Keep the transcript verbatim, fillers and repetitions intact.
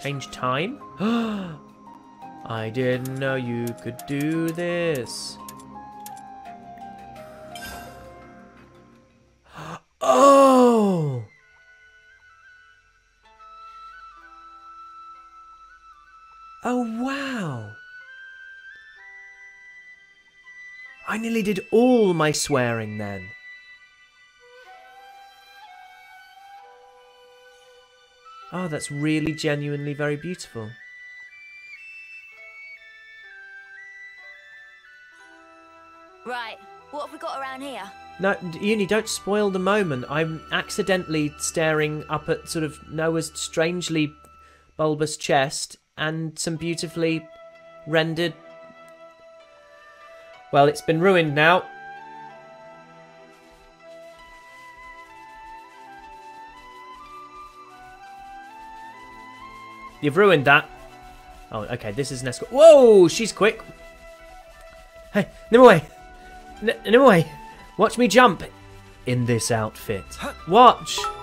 Change time? I didn't know you could do this. Oh! Oh, wow. I nearly did all my swearing then. Oh, that's really genuinely very beautiful. Right, what have we got around here? No, Uni, don't spoil the moment. I'm accidentally staring up at sort of Noah's strangely bulbous chest and some beautifully rendered... Well, it's been ruined now. You've ruined that. Oh, okay, this is an escort. Whoa, she's quick. Hey, Nimue. N Nimue, watch me jump in this outfit. Watch.